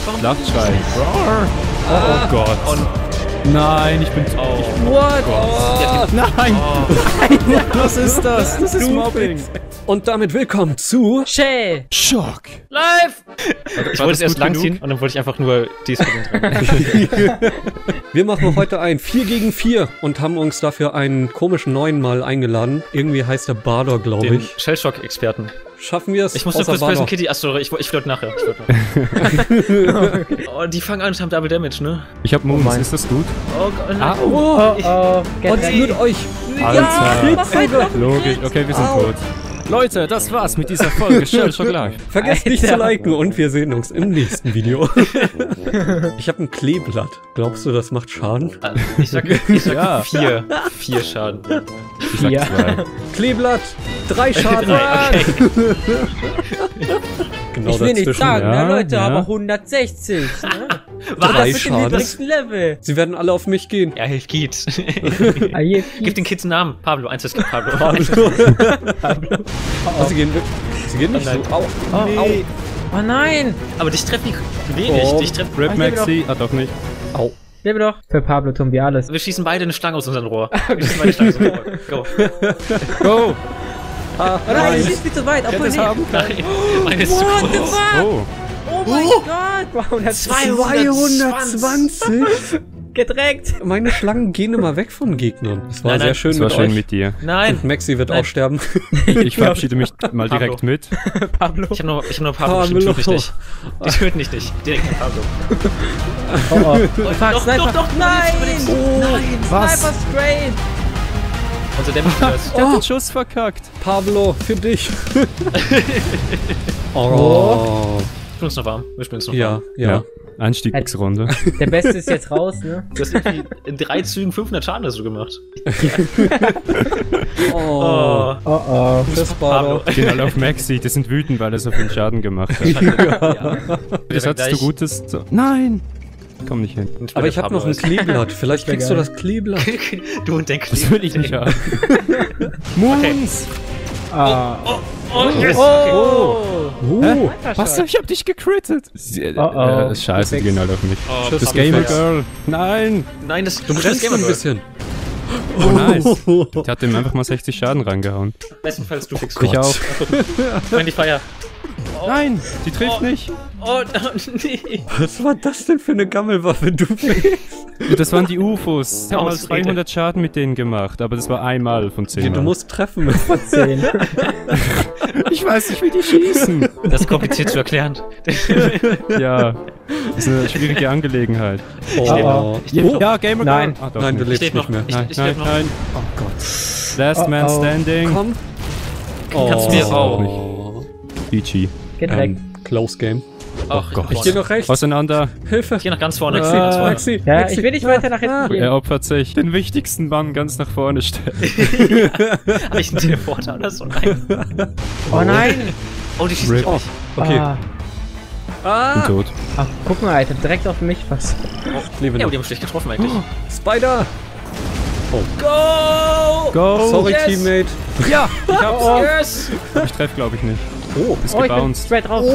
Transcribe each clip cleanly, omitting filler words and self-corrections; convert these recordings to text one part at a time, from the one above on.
Schlachtschrei. Oh Gott. Nein, ich bin... What? Nein! Was ist das? Das ist Mobbing. Und damit willkommen zu Shay! Schock. Live! Ich wollte es erst langziehen und dann wollte ich einfach nur dies dran. Wir machen heute ein 4 gegen 4 und haben uns dafür einen komischen neuen mal eingeladen. Irgendwie heißt der Bardor, glaube Den ich. Shellshock-Experten. Schaffen wir es? Ich muss nur kurz Person Kitty. Achso, ich flirte nachher. Oh, die fangen an und haben Double Damage, ne? Ich hab Moons, ist das gut? Oh Gott. Und mit euch. Alter. Logisch, okay, wir sind tot. Leute, das war's mit dieser Folge Shellshock Live. Vergesst nicht zu liken und wir sehen uns im nächsten Video. Ich habe ein Kleeblatt. Glaubst du, das macht Schaden? Ich sag Ja. 4 Schaden. Ich sag 2. Kleeblatt, 3 Schaden. Okay. Genau Ich will nicht dazwischen. sagen, ja, ne, Leute, ja. aber 160. Ne? Drei Das ist Schaden. im niedrigsten Level. Sie werden alle auf mich gehen. Ja, hilf geht. Ah, hier, Gib den Kids einen Namen. Pablo, eins gibt Pablo. Oh, sie gehen nicht nein. so. Au. Nee. Oh nein! Aber dich treffen die wenig. Oh. Dich treffen. Rip Maxi, doch nicht. Au. Lebe doch. Für Pablo tun wir alles. Wir schießen beide eine Schlange aus unserem Rohr. Wir schießen beide eine Schlange aus unserem Rohr. Go. Go! Ah, Oh nein, ich schieß viel zu weit. Obwohl, nee. haben Nein. Meine ist zu What the groß. fuck? Oh. Oh mein Gott! Wow, das ist 220. gedreckt. Meine Schlangen gehen immer weg von Gegnern. Das war Nein, sehr nein, schön Das war mit schön euch. mit dir. Nein. Maxi wird Nein. auch sterben. Ich verabschiede mich mal direkt mit. Pablo. Ich hab nur Pablo. Pablo. Die töten mich nicht. Die töten dich nicht. Direkt mit Pablo. Oh, oh. Fuck, Doch, Sniper. doch, Nein! Nein. Was? Sniper straight. Unser Damage ist. Ich hab den Schuss verkackt. Pablo, für dich. Oh. Wir spielen es noch warm. Wir spielen es noch Ja, warm. ja. Einstiegsrunde. Der Beste ist jetzt raus, ne? Du hast irgendwie in 3 Zügen 500 Schaden hast du gemacht. Oh. Oh oh. Tschüss, Pablo. Gehen alle auf Maxi, die sind wütend, weil er so viel Schaden gemacht hat. Ja. Das hattest du Gutes. So. Nein! Komm nicht hin. Aber ich habe noch ein Kleeblatt. Vielleicht kriegst du das Kleeblatt. Du und dein Das will ich nicht haben. Moons! Ah. Oh, yes! Oh. Hä? Was? Ich hab dich gecrittet! Oh. Scheiße, die gehen alle auf mich. Oh, Das Pablo Gamer fix. Girl! Nein! Nein, das Du brennst Gamer ein Girl. bisschen. Oh, nice! Der hat ihm einfach mal 60 Schaden reingehauen. Bestenfalls du fixst Ich auch. Friendly Fire. Nein! Die trifft nicht! Oh, nee. Was war das denn für eine Gammelwaffe, du? Das waren die UFOs. Ich hab mal Ausrede. 200 Schaden mit denen gemacht, aber das war einmal von 10 Du Mal. musst treffen. 10. Ich weiß nicht, wie die schießen! Das ist kompliziert zu erklären. Ja, das ist eine schwierige Angelegenheit. Oh. Ja, Gamer Girl! Nein. Ah, doch Nein, du nicht. lebst nicht mehr. Ich Nein, leb nein, noch. nein. Oh Gott. Last Man Standing. Komm. Kannst du mir Oh. PG. Gedreckt. Close Game. Ach Gott. Ich gehe noch rechts. Auseinander. Hilfe. Hier nach ganz vorne. Ah. Ganz vorne. Maxi. Ja, Maxi. ich will nicht weiter nach hinten Er gehen. opfert sich. Den wichtigsten Mann ganz nach vorne stellen. Hab ich einen Teleporter oder so? Nein. Oh nein. Oh, die schießen mich Rip. auf. Okay. Bin tot. Ach, guck mal, Alter, direkt auf mich was. Ich lebe Ja, noch. aber die haben schlecht getroffen eigentlich. Spider. Go! Go! Sorry, yes. Teammate. Ja! Ich hab's. Yes! Aber ich treff, glaube ich, nicht. Oh. Ist Oh, ich bin gebounced. straight drauf.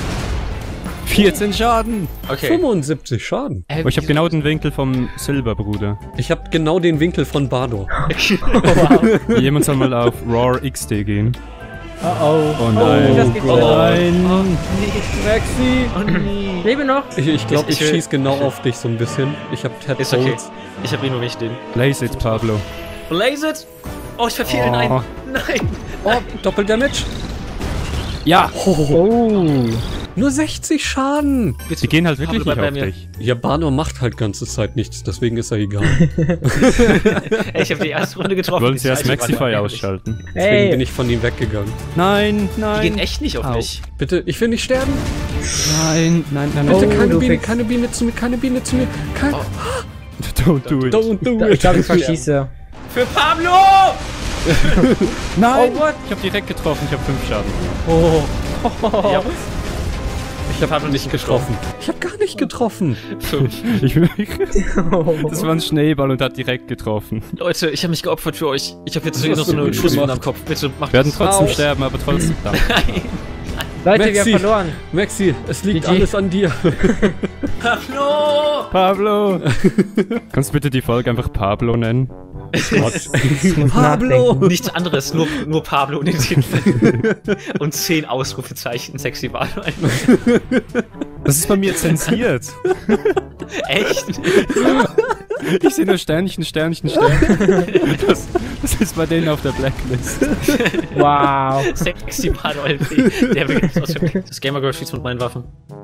14 Schaden! Okay. 75 Schaden. Oh, ich habe genau den Winkel vom Silberbruder. Ich habe genau den Winkel von Bardor. Jemand soll mal auf Roar XD gehen. Oh oh. Oh nein. das geht oh nicht. nein! Maxi. Oh nee. Lebe noch. Ich glaube, ich Ich will- schieß genau auf dich so ein bisschen. Ich habe Ted Ist okay. Holes. Ich hab ihn nur nicht den. Blaze it, Pablo. Blaze it! Oh, ich verfehle ihn ein. Nein! Oh, Doppeldamage. Ja! Oh. Nur 60 Schaden. Die gehen halt wirklich Pablo, nicht bleib auf bei mir. dich. Ja, Bardor macht halt ganze Zeit nichts, deswegen ist er egal. Ey, ich hab die erste Runde getroffen. Wollen die sie erst zweite war Maxify nicht. ausschalten? Deswegen bin Hey. ich von ihm weggegangen. Nein, Die nein. gehen echt nicht auf Au. mich. Bitte, ich will nicht sterben. Nein, nein, nein, Bitte, nein. keine du Biene, fix. keine Biene zu mir, keine Biene zu mir. Kein, Don't do it. Don't do Ich it. glaube, ich verschieße. Für Pablo! Nein! Oh, what? Ich hab direkt getroffen, ich hab 5 Schaden. Oh, Ja. ich habe Pablo nicht getroffen. Ich habe gar nicht getroffen. 5. Das war ein Schneeball und hat direkt getroffen. Leute, ich habe mich geopfert für euch. Ich habe jetzt Was noch hast so du eine gut Schusswunde gemacht? am Kopf. Bitte macht Wir werden das. trotzdem Au. sterben, aber trotzdem. Danke. Nein. Leute, wir Maxi. haben verloren. Maxi, es liegt GG. alles an dir. Pablo! Pablo! Kannst du bitte die Folge einfach Pablo nennen? Pablo! Nichts anderes, nur Pablo in den Titel. Und 10 Ausrufezeichen, sexy Pablo. Das ist bei mir zensiert. Echt? Ich sehe nur Sternchen, Sternchen, Sternchen. Das ist bei denen auf der Blacklist. Wow. Sexy Pablo LP. Der will jetzt aus dem Das Gamer Girl schießt mit meinen Waffen.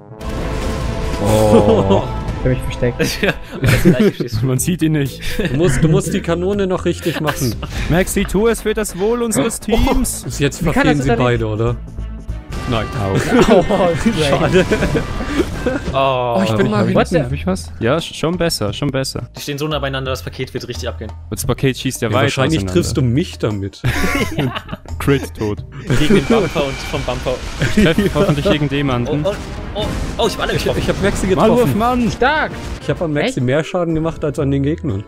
Oh. Ich hab mich versteckt. Ja, und das gleiche schießt. Man sieht ihn nicht. Du musst die Kanone noch richtig machen. Maxi, tu es für das Wohl unseres Teams. Jetzt kann verfehlen das sie denn nicht? beide, oder? Nein. Au. Oh, schade. Oh, Ich bin mal What the- Hab ich was? Ja, schon besser, schon besser. die stehen so nah beieinander, das Paket wird richtig abgehen. Das Paket schießt ja, Ja, weit wahrscheinlich auseinander. triffst du mich damit. Crit tot. Gegen den Bumper und vom Bumper. Ich treffe hoffentlich Oh, irgendjemanden. ich habe alle getroffen. Ich hab Maxi Malwurf, getroffen. Mann! Stark. Ich habe am Maxi mehr Schaden gemacht als an den Gegnern.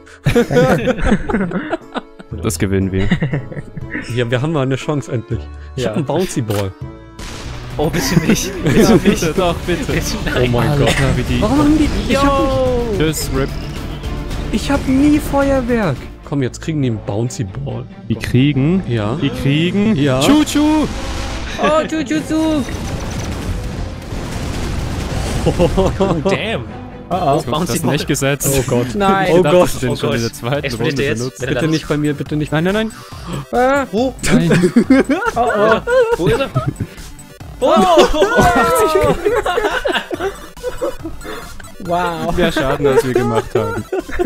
Das gewinnen wir. Ja, wir haben mal eine Chance endlich. Ich Ja. hab einen Bouncy Ball. Oh, bitte nicht. Bitte nicht. doch, bitte. Bitte, Oh nein. mein Gott. Wie die. Warum haben die... Tschüss, Rip. Ich hab nie Feuerwerk. Komm, jetzt kriegen die einen Bouncy Ball. Die kriegen. Ja. Die kriegen. Ja. Chuchu! Oh, Jujutsu. Oh, damn. Oh, Das hast du nicht gesetzt. Oh Gott. Nein. Ich dachte, Gott. sie sind Oh schon Gott. in der zweiten Explodiert Runde der jetzt? benutzt. Wenn er Bitte dann- nicht bei mir, bitte nicht. Nein, nein, nein. Ah. Wo? Nein. Oh, oh. Wo ist er? Oh! Wow. Mehr Schaden, als wir gemacht haben.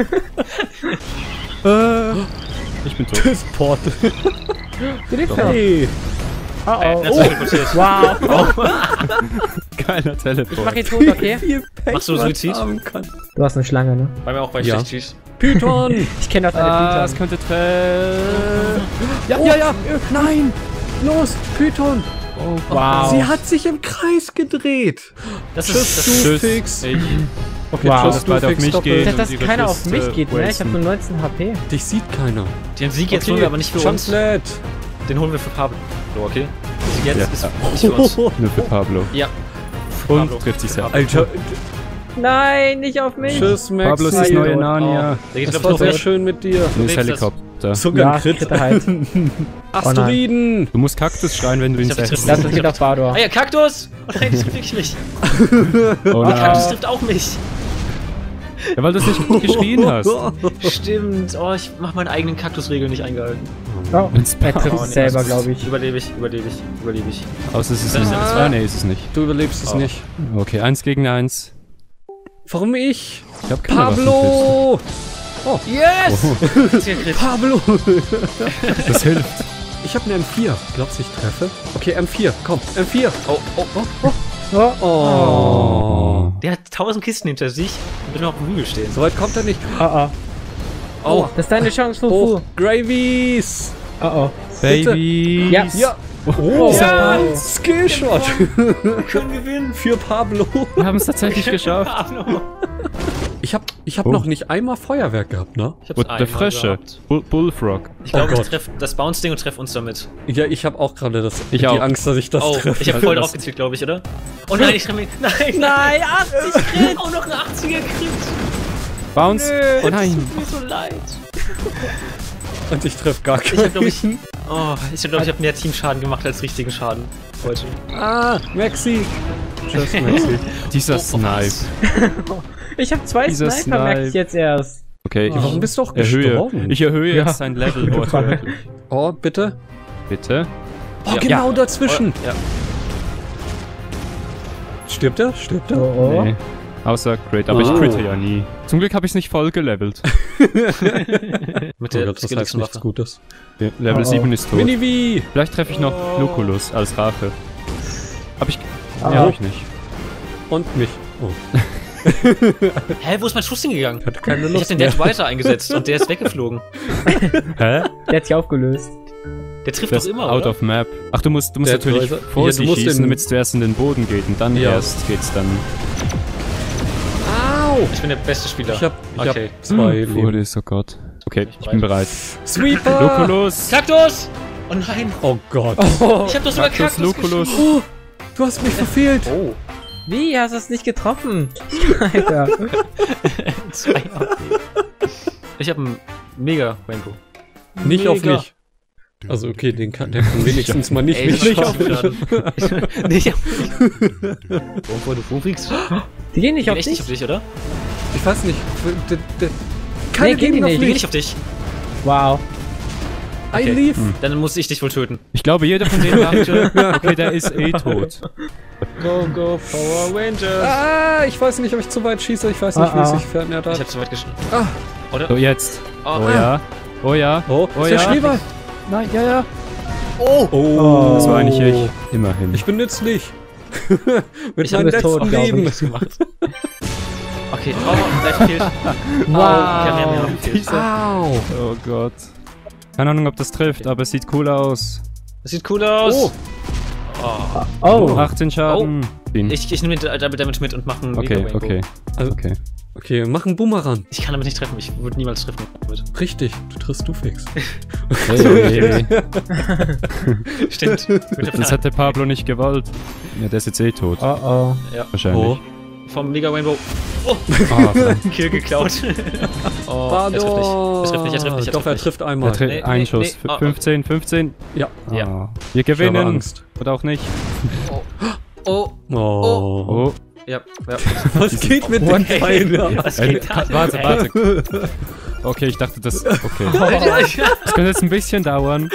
Ich bin tot. Das Port. Hey. Oh, oh. Das ist teleportiert. Wow. Geiler Ich Teleport. mach ihn tot, okay? Machst du Suizid? Du hast eine Schlange, ne? Bei mir auch bei Ja. schlecht schießt. Python. Ich kenne auch deine Das Python. könnte treffen. Ja. Nein. Los, Python. Wow. Sie hat sich im Kreis gedreht. Das Tschüss, ist. du Tschüss. Fix. Ich. Okay, Wow. tschüss, Das du beide auf Fix mich doppelt. geht. Dass ihre keiner auf Kiste mich geht, ne? Ich hab wasten. nur 19 HP. Dich sieht keiner. Den Sieg jetzt holen wir aber nicht für uns. Jumplet. Den holen wir für Pablo, okay? Der Sieg jetzt Ja. ist nicht für uns. Nur für Pablo. Ja. Und Pablo. trifft sich selbst. Alter. Nein, nicht auf mich. Tschüss, Maxi. Pablo ist das neue Narnia. Der geht Das glaub war ich sehr noch schön mit dir. Nee, lebst ist das. Helikopter. Sogar Ja, ein Crit. Kritte halt. Asteroiden. Du musst Kaktus schreien, wenn du ihn Ich hab die setzt. Triff- Das geht auf Bardor. Ah ja, Kaktus! Oh nein, das trifft wirklich mich. Oh Kaktus nein. trifft auch mich. Ja, weil du es nicht geschrien hast. Stimmt. Oh, ich mach meine eigenen Kaktusregeln nicht eingehalten. Oh, Wenn's er trifft Oh, es nee, selber, das ist- glaube ich. Überlebe ich. Außer es ist Das ist nicht. ja das Ah, nee, ist es nicht. Du überlebst es Oh. nicht. Okay, 1 gegen 1. Warum ich? Ich hab keine Waffentipps. Pablo! Yes! Pablo! Das hilft. Ich hab eine M4. Glaubst du, ich treffe? Okay, M4. Komm, M4. Oh, Oh. Der hat 1000 Kisten hinter sich und will noch auf dem Hügel stehen. So weit kommt er nicht. oh, oh. Oh, Das ist deine Chance, Fufu. hoch. Gravies. Oh, oh. Baby. Ja. Ja. Oh, Ja. Skillshot. Wir können gewinnen. Für Pablo. Wir haben es tatsächlich geschafft. Pablo. Ich hab Oh. noch nicht einmal Feuerwerk gehabt, ne? Ich hab's Und der einmal Frösche. gehabt. Bullfrog. Ich glaube, Oh ich Gott. treff das Bounce-Ding und treff uns damit. Ja, ich hab auch gerade Ich die auch. Angst, dass ich das Oh, treffe. ich habe voll Das- drauf gezielt, glaube ich, oder? Oh nein, ich treffe mich. Nein, Nein, 80 Crit. auch noch ein 80er Crit. Bounce. Nö. Oh nein. Tut mir so leid. Und ich treffe gar Ich habe, glaube ich, keinen. ich habe mehr Teamschaden gemacht als richtigen Schaden heute. Ah, Maxi. Tschüss, Maxi. Dieser Oh, Snipe. was? Ich habe 2 Dieser Sniper, merke ich Snipe. jetzt erst. Okay, Warum ich bist du auch erhöhe. gestorben? Ich erhöhe Ja. jetzt sein Level wortwörtlich. Oh, bitte. Bitte. Oh, Ja. genau dazwischen. Ja. Stirbt er? Stirbt er? Oh, oh. Nee. Außer Crit, aber ich Oh. critte ja nie. Zum Glück habe ich es nicht voll gelevelt. Mit Oh der Gott, das heißt skillixen nichts Waffe. Gutes. Level Oh, oh. 7 ist tot. Mini-V. Vielleicht treffe ich noch Lucullus als Rache. Hab ich... Ah. Ja, hab ich nicht. Und mich. Oh, Hä, wo ist mein Schuss hingegangen? ich hatte keine Ich hab Lust den mehr. Dead Writer eingesetzt und der ist weggeflogen. Hä? Der hat sich aufgelöst. Der trifft Das doch ist immer, out oder? of map. Ach, du musst Der natürlich Driver- vor Ja, sie du musst schießen, den- damit es zuerst in den Boden geht und dann Ja. erst geht's dann... Au! Ich bin der beste Spieler. Ich hab Okay. 2 Leben. Wurde oh Gott. Okay, ich bin bereit. Sweeper! Lucullus! Kaktus! Oh nein! Oh Gott. Ich hab doch sogar Kaktus, Kaktus Lucullus. geschrieben. Du hast mich verfehlt. Oh. Wie? Hast du es nicht getroffen? Alter. 2 AP. Ich habe einen Mega Rainbow. Nicht auf Mega. mich. Also okay, der kann wenigstens mal nicht Ey, mich nicht auf schaffen. mich. Nicht auf mich. Wo fliegst du? Die gehen nicht Die auf gehen echt dich. nicht auf dich, oder? Ich weiß nicht. Nee, gehen die auf nicht. Die mich. gehen nicht auf dich. Wow. I Okay. leave. Dann muss ich dich wohl töten. Ich glaube, jeder von denen dachte, okay, der ist eh tot. Go, go, Power Rangers. Ah, ich weiß nicht, ob ich zu weit schieße. Ich weiß nicht, wie es sich verändert Ich hat. hab zu weit geschossen. Ah. Oder? So, jetzt. Oh, Oh ja. Oh ja. Oh, Oh ist der ja. Schneeball. Nein, ja, ja. Oh. Das war eigentlich ich. Immerhin. Ich bin nützlich. Mit Ich hab meinem das tot, letzten glaub Leben. nichts gemacht. Okay, oh, gleich fehlt. Wow. Ja, wir haben ja noch gefehlt. Au. Oh Gott. Keine Ahnung, ob das trifft, aber es sieht cool aus. Das sieht cool aus. Oh. Oh. 18 Schaden. Den. Ich nehme den Double Damage mit und mache einen Okay, Mega Rainbow. okay. Also- Okay. Okay, mach einen Boomerang. Ich kann damit nicht treffen. Ich würde niemals treffen. Richtig, du triffst du fix. Hey. Stimmt. Das hat der Pablo nicht gewollt. Ja, der ist jetzt eh tot. Oh oh. Ja. Wahrscheinlich. Vom Mega Rainbow. Ah, verdammt. Kill geklaut. Oh, er trifft nicht. Er trifft nicht, er trifft nicht, er Doch, er nicht. trifft Der einmal. trifft Nee, einen nee, Schuss. nee. 15, 15. Ja. Ja. Ah. Wir Ich habe gewinnen. Angst. Oder auch nicht. Oh, Oh. Oh. ja, ja. Was geht mit den Pfeilen? Was geht da? Warte, warte. Okay, ich dachte, das. Okay. Das könnte jetzt ein bisschen dauern.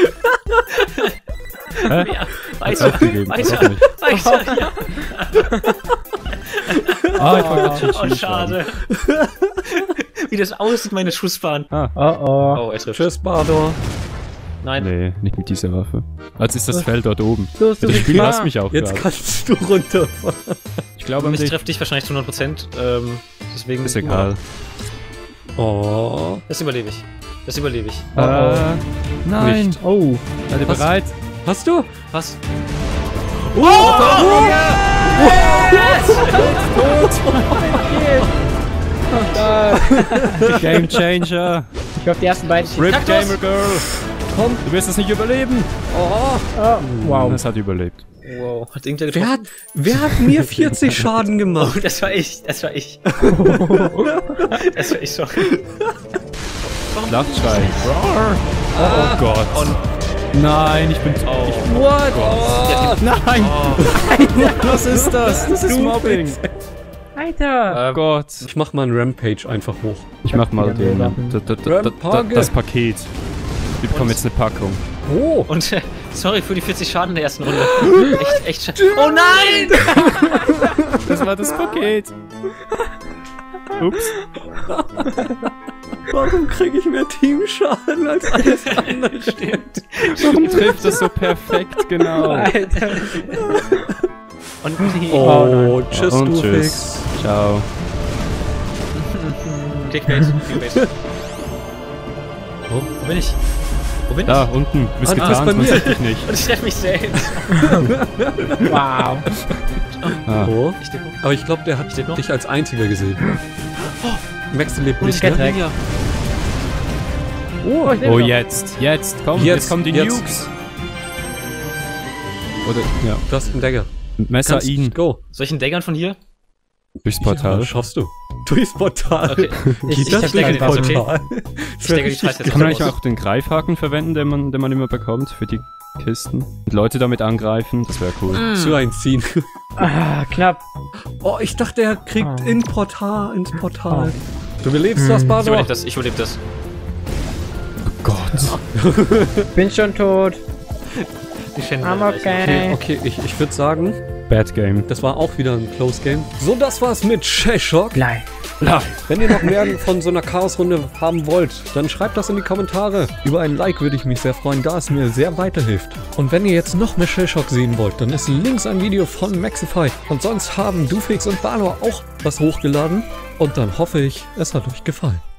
Hä? Ja, Hat's weiter, aufgegeben. Hat's weiter, aufgegeben. weiter, ja. Ah, ich wollte Cheat Oh, schade. Wie das aussieht, meine Schussbahn. Ah, Oh oh. Oh, er trifft. Tschüss, Bardor. Nein. nee, nicht mit dieser Waffe. Als ist das Feld dort oben. Los, du Das bist Spiel klar. hasst mich auch Jetzt gerade. kannst du runterfahren. Ich glaube an Ich dich. treffe dich wahrscheinlich zu 100%. Deswegen. Ist egal. Oh. Das überlebe ich. Das überlebe ich. Nein. Nicht. Oh. Seid ihr Was? bereit? Hast du? Was? Game Changer. Ich hoffe, die ersten beiden. Rip Kaktus. Gamer Girl. Komm. Du wirst es nicht überleben. Oh. Wow. Es hat überlebt. Wow. Hat irgendwer Wer getroffen? hat mir 40 Schaden Oh, gemacht? das war ich. Das war ich. Das war ich, sorry. Schlachtschrei. Oh Gott. Nein, ich bin. Oh. What? Nein. Was ist das? Das ist Mobbing. Alter. Oh Gott. Ich mach mal einen Rampage einfach hoch. Ich mach mal Ja, den. Waffen. Das Paket. Wir bekommen jetzt eine Packung. Oh. Und sorry für die 40 Schaden in der ersten Runde. Echt schade. Oh nein! Das war das Paket. Ups. Warum kriege ich mehr Teamschaden als alles andere? Stimmt. Warum trifft das so perfekt genau? Alter. Und die Oh, tschüss, Und du tschüss. Fix. Ciao. Clickbait. Clickbait. Oh. Wo bin ich? Wo bin Da, ich? unten. Du bist Ah, du bist getarnt, bei man mir. sieht dich nicht. Und ich treffe mich selbst. Wow. Ah. Oh. Ich denke, Aber ich glaube, der hat Steht noch? dich als einziger gesehen. Max lebt Und nicht, ich ne? direkt. Oh, ich Oh, lebe noch. jetzt, komm, jetzt kommen die jetzt. Nukes. Oder, ja, Du hast einen Dagger. Messer Kannst ihn. Go. soll ich einen Daggern von hier? Durchs Ja, Portal. schaffst du. Durchs Portal. Okay. Ich Geht das hab durch Dagger ein den Portal? Ich denke, die Scheiße Kann man eigentlich auch den Greifhaken verwenden, den man immer bekommt für die Kisten? Und Leute damit angreifen, das wäre cool. Zu einziehen. Ah, knapp. Oh, ich dachte, er kriegt Oh. ins Portal. Du überlebst das, Ich Bardo? überlebe das. Ich überlebe das. Oh Gott. Bin schon tot. Die Schände. I'm okay. Okay, ich würde sagen, Bad Game. das war auch wieder ein Close Game. So, das war's mit Shellshock. Gleich. Wenn ihr noch mehr von so einer Chaosrunde haben wollt, dann schreibt das in die Kommentare. Über ein Like würde ich mich sehr freuen, da es mir sehr weiterhilft. Und wenn ihr jetzt noch mehr Shellshock sehen wollt, dann ist links ein Video von Maxify. Und sonst haben Dufix und Balor auch was hochgeladen. Und dann hoffe ich, es hat euch gefallen.